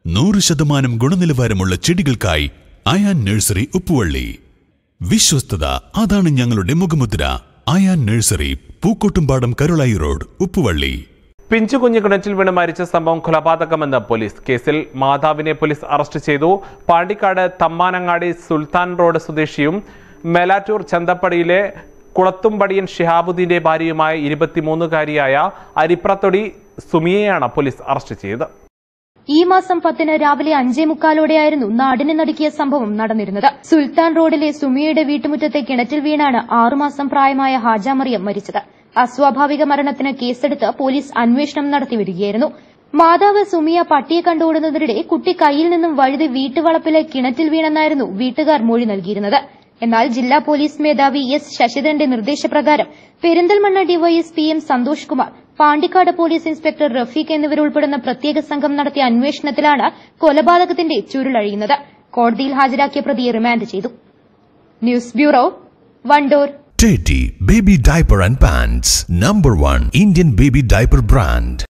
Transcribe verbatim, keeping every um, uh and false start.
നൂറ് ശതമാനം ഗുണനിലവാരമുള്ള ചെടികൾക്കായി അയാൻ നഴ്സറി ഉപ്പുവള്ളി. വിശ്വസ്തത അതാണ് ഞങ്ങളുടെ മുഖമുദ്ര. Ayan nursery, Pookkottumpadam, Karulayi road, Uppuvalli. പിഞ്ചു കുഞ്ഞു കിണറ്റിൽ വീണ് മരിച്ച സംഭവം കൊലപാതകമെന്ന് പോലീസ്. കേസിൽ മാതാവിനെ പോലീസ് അറസ്റ്റ് ചെയ്തു. പാണ്ടിക്കാട് തമ്മാനങ്ങാടി സുൽത്താൻ റോഡ് സ്വദേശിയും മേലാറ്റൂർ ചന്തപ്പടിയിലെ കുളത്തുംപടിയൻ ഷിഹാബുദ്ദീന്റെ ഭാര്യയുമായ ഇരുപത്തിമൂന്നുകാരിയായ അരിപ്രത്തൊടി സുമിയെയാണ് പോലീസ് അറസ്റ്റ് ചെയ്തത്. ഈ മാസം പത്തിന് രാവിലെ അഞ്ചേ മുക്കാലോടെയായിരുന്നു നാടിനെ നടുക്കിയ സംഭവം നടന്നിരുന്നത്. സുൽത്താൻ റോഡിലെ സുമിയുടെ വീട്ടുമുറ്റത്തെ കിണറ്റിൽ വീണാണ് ആറുമാസം പ്രായമായ ഹാജ മറിയം മരിച്ചത്. അസ്വാഭാവിക മരണത്തിന് കേസെടുത്ത് പോലീസ് അന്വേഷണം നടത്തിവരികയായിരുന്നു. മാതാവ് സുമിയ പട്ടിയെ കണ്ടോടുന്നതിനിടെ കുട്ടി കയ്യിൽ നിന്നും വഴുതി വീട്ടുവളപ്പിലെ കിണറ്റിൽ വീണെന്നായിരുന്നു വീട്ടുകാർ മൊഴി നൽകിയിരുന്നത്. എന്നാൽ ജില്ലാ പോലീസ് മേധാവി എസ് ശശിധരന്റെ നിർദ്ദേശപ്രകാരം Perinthalmanna DYSP M Santhosh Kumar, Pandikkad police inspector Rafeeq എന്നിവരുൾപ്പെടുന്ന പ്രത്യേക സംഘം നടത്തിയ അന്വേഷണത്തിലാണ് കൊലപാതകത്തിന്റെ ചുരുളഴിയുന്നത്. കോടതിയിൽ ഹാജരാക്കിയ പ്രതിയെ റിമാൻഡ് ചെയ്തു. News bureau, Wandoor. Teddy Baby Diaper and Pants, number one Indian baby diaper brand.